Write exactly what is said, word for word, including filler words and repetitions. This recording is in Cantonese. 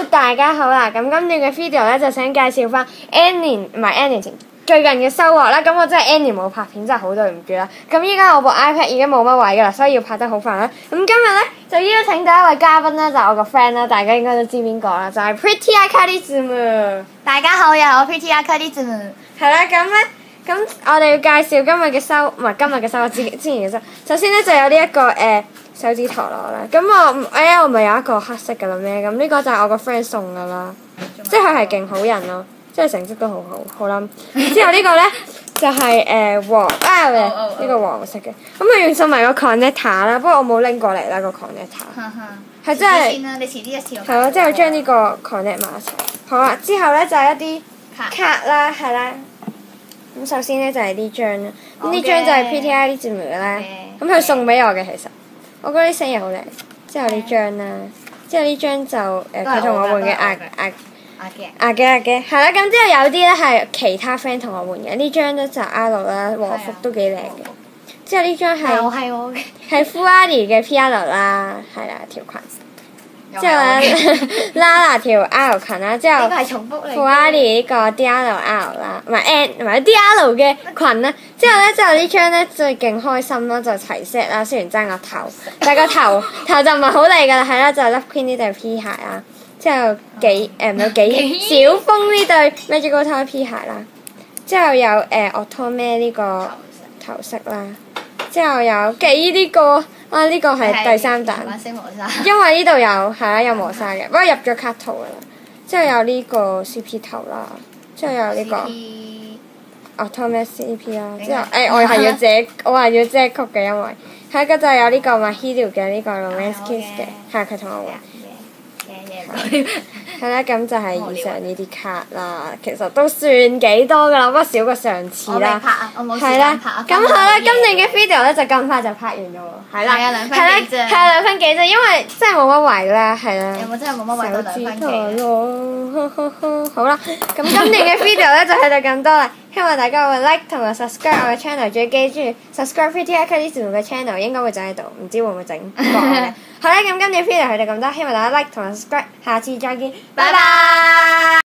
大家好啦！咁今段嘅 video 咧就想介紹翻 N 年唔係 N 年前最近嘅收穫啦。咁我真係 N 年冇拍片，真係好對唔住啦。咁依家我部 iPad 已經冇乜位噶啦，所以要拍得好快啦。咁今日咧就邀請到一位嘉賓啦，就係我個 friend 啦，大家應該都知邊個啦，就係 Pretty Acadism。 大家好，又係我 Pretty Acadism。 係啦，咁咧咁我哋要介紹今日嘅收唔係今日嘅收穫之之前嘅收。首先咧就有呢、這、一個誒。呃手指陀螺啦，咁我哎呀我咪有一個黑色嘅啦咩？咁呢個就係我個 friend 送噶啦，即係佢係勁好人咯，即係成績都好好，好啦。之後呢個咧就係、是、誒、呃、黃啊呢、oh, oh, oh. 個黃色嘅，咁佢仲送埋個 connector 啦，不過我冇拎過嚟啦個 connector，係真係你遲啲一次係咯，即係將呢個 connect 埋一齊。好啦，之後咧就係、是、一啲卡啦，係啦。咁首先咧就係呢張啦，咁呢張就係 Pretty Acadism 嘅啦，咁佢送俾我嘅其實。我覺得啲聲又好靚，之後呢張啦，之後呢張就誒佢同我換嘅亞亞亞嘅亞嘅，係啦，咁之後有啲咧係其他 friend 同我換嘅，呢張咧就 R 啦，和服都幾靚嘅，之後呢張係係我嘅， 係 Fuadi 嘅 P R 啦，係啦條裙。之後咧 ，Lala 條 L 裙啦，之後 Fuadi 呢個 D R L 啦，唔係 N 唔係 D R 嘅裙啦。之後咧，之後呢張咧最勁開心啦，就齊 set 啦。雖然爭個頭，但係個頭頭就唔係好嚟㗎啦，係啦，就 Love Queen 呢對 P 鞋啦。之後幾誒唔係幾小風呢對 Magical Toy P 鞋啦。之後有誒 Otome 呢個頭飾啦。之後有幾呢個。啊！呢、這個係第三彈，因為呢度有係啦，有磨砂嘅，不過入咗卡套噶啦。之後有呢個 C P 頭啦，之後有呢、這個 Otome C P 啦。之後誒、欸，我係要遮，我係要遮曲嘅，因為下一個就有呢個 Mahito 嘅呢個 Romance Kiss 嘅，係佢同我換。係啦，咁就係以上呢啲卡啦，其實都算幾多噶啦，不過少過上次啦。係啦，咁好啦，今年嘅 video 咧就咁快就拍完咗喎。係啦，係啦，係兩分幾啫，因為真係冇乜位啦，係啦。有冇真係冇乜位到兩分幾？好啦，咁今年嘅 video 咧就喺度咁多啦，希望大家會 like 同埋 subscribe 我嘅 channel， 最記住 subscribe Pretty Acadism 嘅 channel 應該會整喺度，唔知會唔會整過嘅。好啦，咁今年 video 喺度咁多，希望大家 like 同埋 subscribe，下次再見，拜拜。